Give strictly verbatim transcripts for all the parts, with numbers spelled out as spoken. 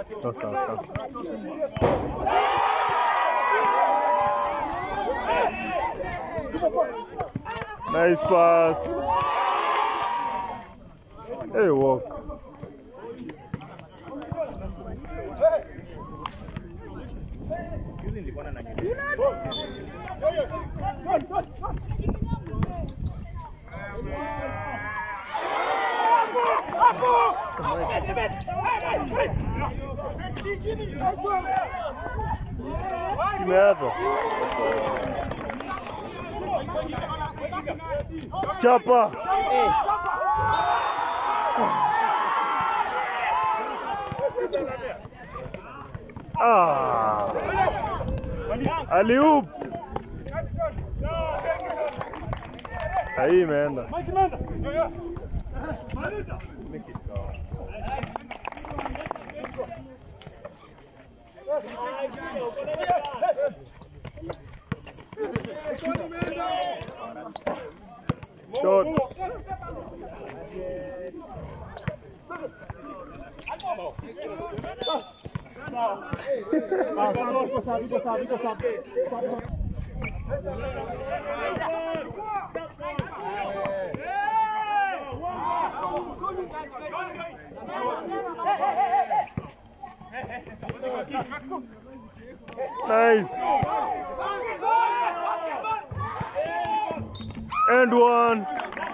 Sawa sawa. Nice pass. Hey, walk. Kimeapa. Chapa. Ah. Aliup. Aí imeenda. Shots. Nice. And one.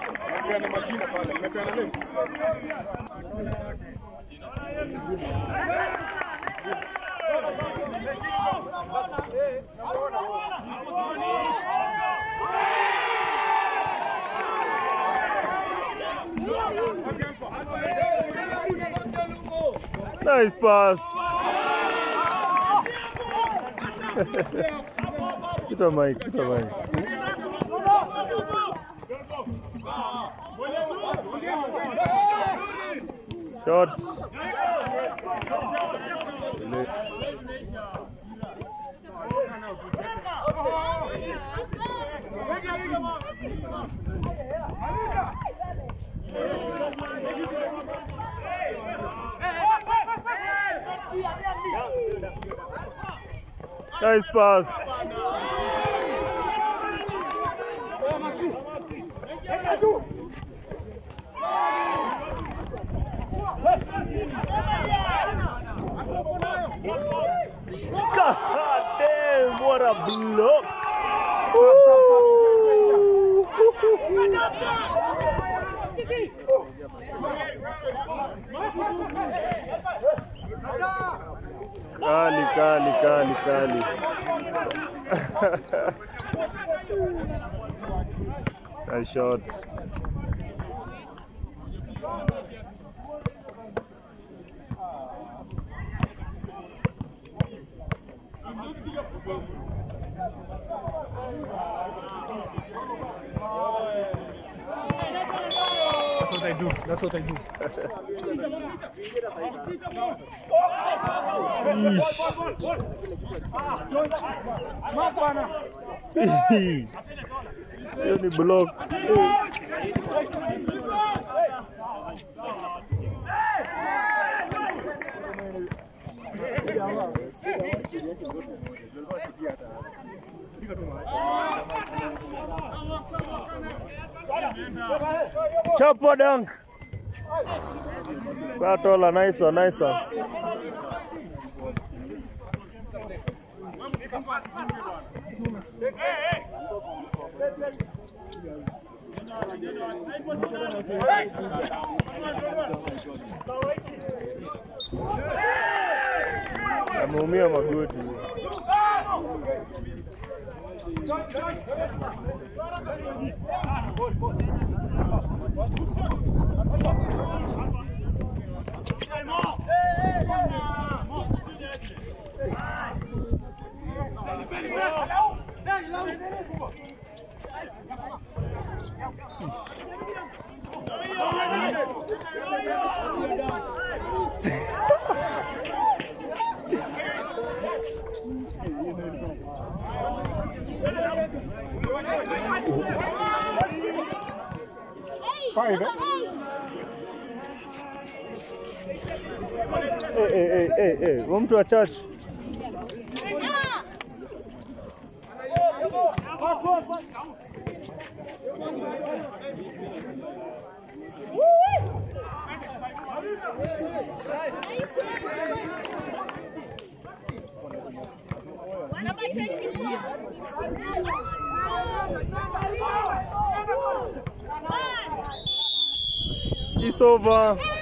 Nice pass. Kita main, kita main. Shots. Nice pass. God damn, what a block. Kali, kali, kali, kali. Nice shot. That's what I do. That's what I do. Hiyo ni block. Chapo dunk. Satola, nice one, nice one. Ameumia magoti. Five, eh? Eh eh eh eh eh, wa mtu wa church. It's over.